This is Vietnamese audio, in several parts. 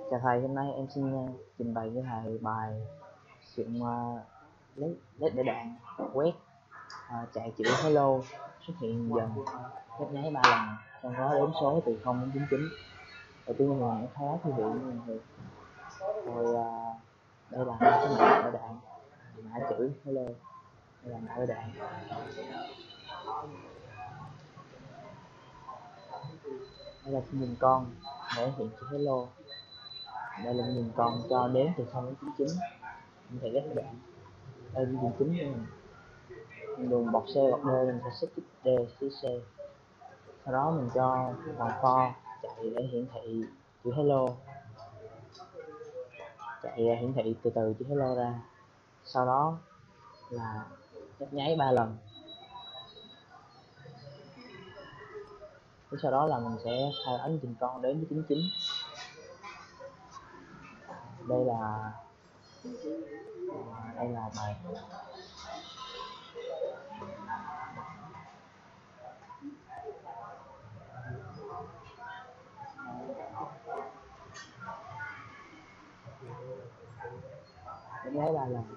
Chào thầy, hôm nay em xin trình bày với thầy bài sử dụng led để đạn quét chạy chữ hello xuất hiện dần nhấp nháy 3 lần, trong đó đếm số từ 0 đến 99. Đầu tiên là khá thư viện rồi đây là cái mã để đạn, mã chữ hello, đây là mã để đạn. Đây là phím nhìn con để hiện chữ hello, đây là nhìn con cho đếm từ 0 đến 99. Mình thể led để đạn, đây là nhìn chính nha. Đường bọc C bọc D mình sẽ xếp D xí C, sau đó mình cho vòng for chạy để hiển thị chữ hello, chạy hiển thị từ từ chữ hello ra, sau đó là nhấp nháy 3 lần. Sau đó là mình sẽ thay ấn trình con đến với 99. Đây là bài nhấp nháy 3 lần.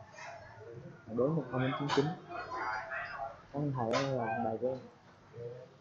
Đếm từ 0 đến 99. Có thể là bài của em.